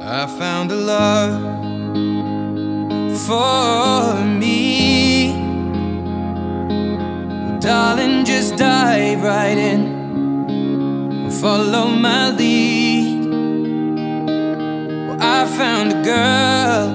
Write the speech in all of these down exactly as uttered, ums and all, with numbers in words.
I found a love for me. Well, darling, just dive right in, follow my lead. Well, I found a girl,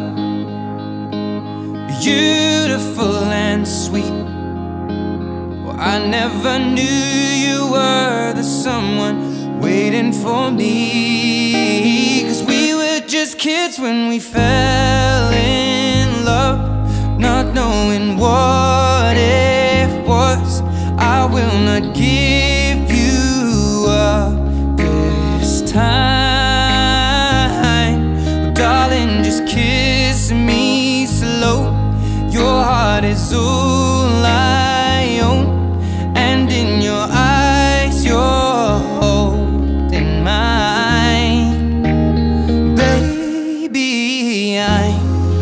beautiful and sweet. Well, I never knew you were the someone waiting for me. 'Cause we were just kids when we fell in love, not knowing what it was. I will not give you up this time. Oh, darling, just kiss me slow. Your heart is all I own, and in your eyes you're holding mine. Baby, I'm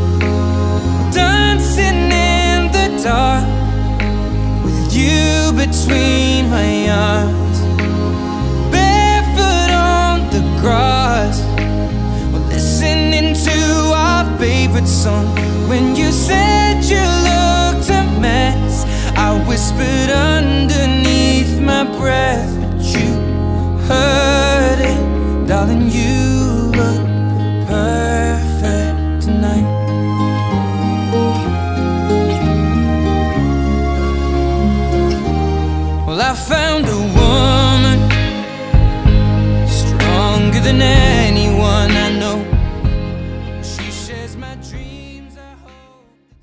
dancing in the dark with you between my arms, barefoot on the grass, listening to our favorite song. When you said you looked a mess, I whispered underneath my breath, but you heard it. Darling, you look perfect tonight. Well, I found a woman stronger than anyone I know. She shares my dreams. I hope that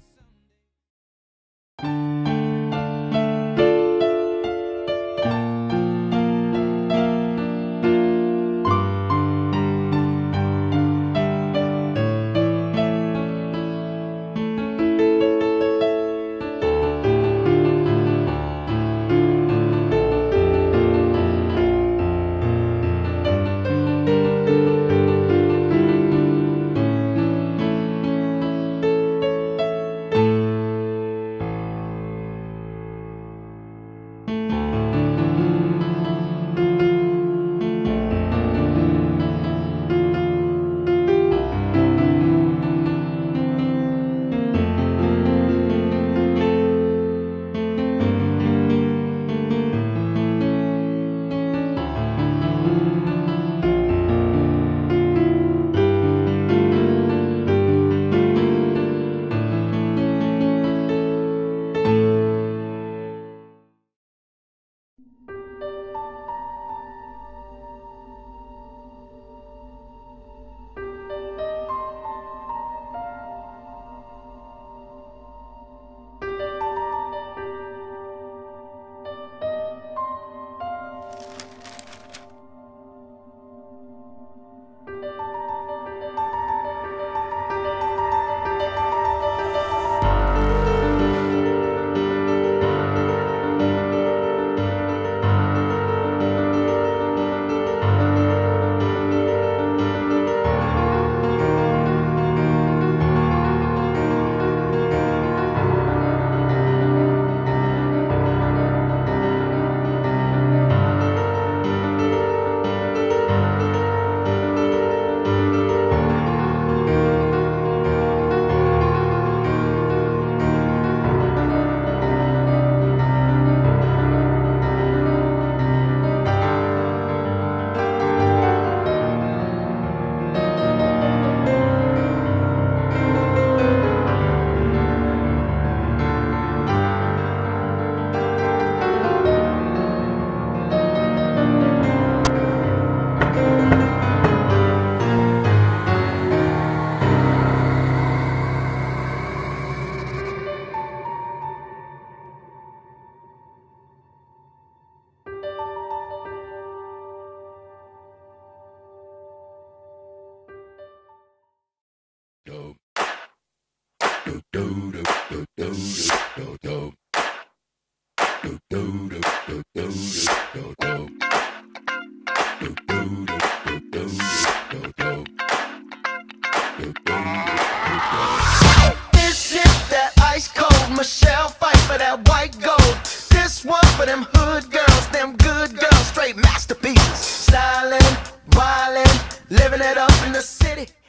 this is that ice cold Michelle fight for that white gold. This one for them hood girls, them good girls, straight masterpieces. Stylin', wildin', living it up in the city.